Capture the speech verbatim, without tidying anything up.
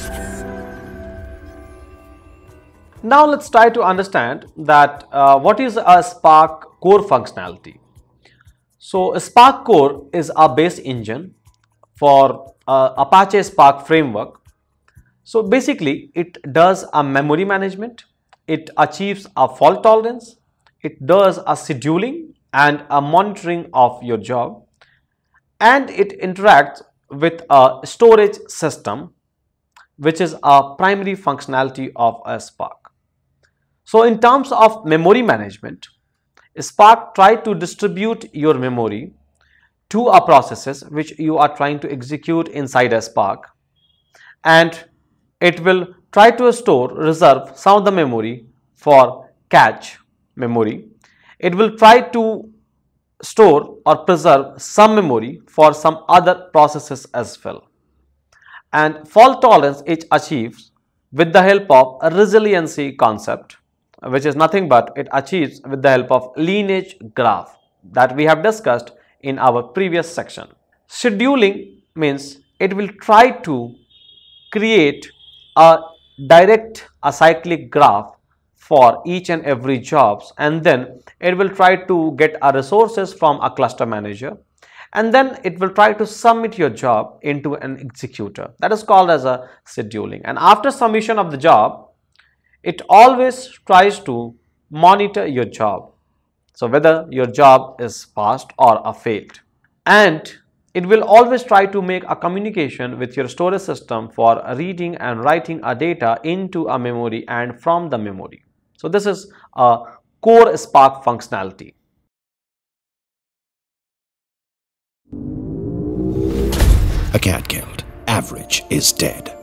Now let's try to understand that uh, what is a Spark core functionality. So a Spark core is a base engine for uh, Apache Spark framework. So basically it does a memory management, it achieves a fault tolerance, it does a scheduling and a monitoring of your job, and it interacts with a storage system, which is a primary functionality of a Spark. So in terms of memory management, Spark tries to distribute your memory to a processes which you are trying to execute inside a Spark, and it will try to store, reserve some of the memory for cache memory. It will try to store or preserve some memory for some other processes as well. And fault tolerance it achieves with the help of a resiliency concept, which is nothing but it achieves with the help of lineage graph that we have discussed in our previous section. Scheduling means it will try to create a direct acyclic graph for each and every jobs, and then it will try to get a resources from a cluster manager, and then it will try to submit your job into an executor. That is called as a scheduling. And after submission of the job, it always tries to monitor your job, so whether your job is passed or a failed, and it will always try to make a communication with your storage system for reading and writing a data into a memory and from the memory. So this is a core Spark functionality. Acadgild. Average is dead.